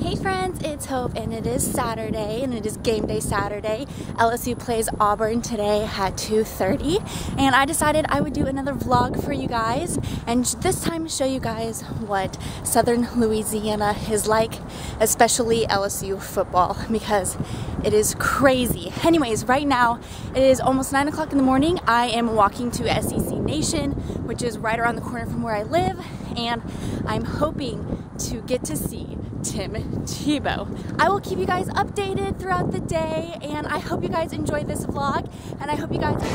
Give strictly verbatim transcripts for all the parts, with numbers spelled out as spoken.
Hey friends, it's Hope and it is Saturday and it is game day Saturday. L S U plays Auburn today at two thirty and I decided I would do another vlog for you guys and this time show you guys what Southern Louisiana is like, especially L S U football, because it is crazy. Anyways, right now it is almost nine o'clock in the morning. I am walking to S E C Nation, which is right around the corner from where I live, and I'm hoping to get to see Tim Tebow. I will keep you guys updated throughout the day, and I hope you guys enjoy this vlog, and I hope you guys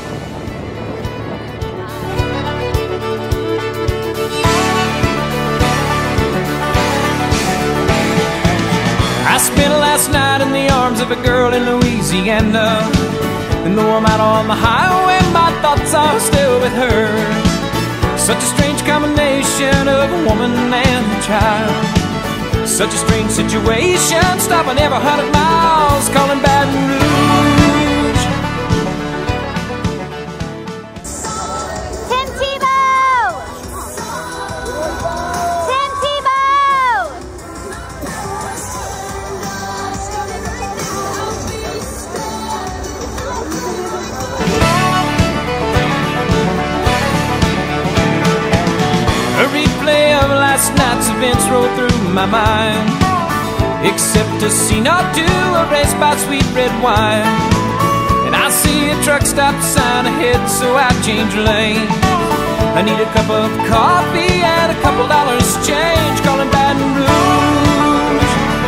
I spent last night in the arms of a girl in Louisiana, and though I'm out on the highway, my thoughts are still with her. Such a strange combination of a woman and a child. Such a strange situation, stopping every hundred miles, calling Baton Rouge. Tim Tebow! Tim Tebow! A replay of last night's events rolled through my mind, except a scene or two, a race by sweet red wine. And I see a truck stop sign ahead, so I change lane. I need a cup of coffee and a couple dollars change, calling Baton Rouge.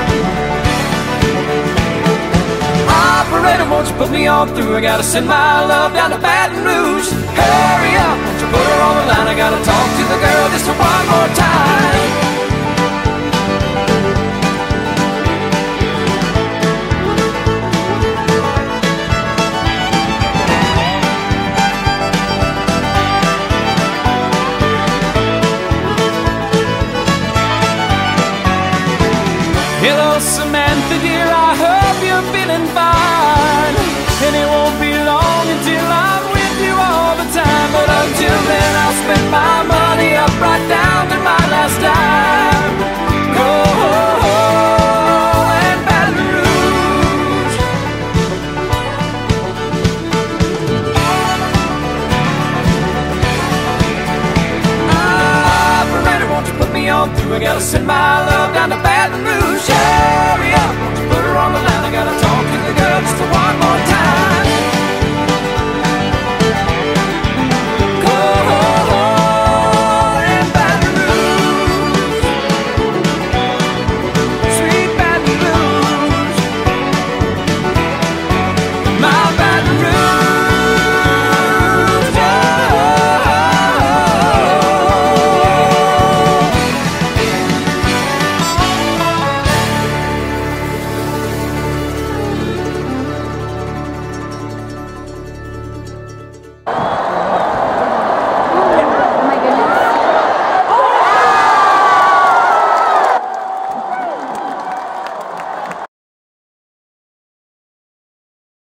Operator, won't you put me on through? I gotta send my love down to Baton Rouge. Hurry up, won't you put her on the line? I gotta talk to the girl just one more time. Hello Samantha dear, I hope you're feeling fine. And it won't be long until I'm with you all the time. But until then I'll spend my money up right down to my last dime.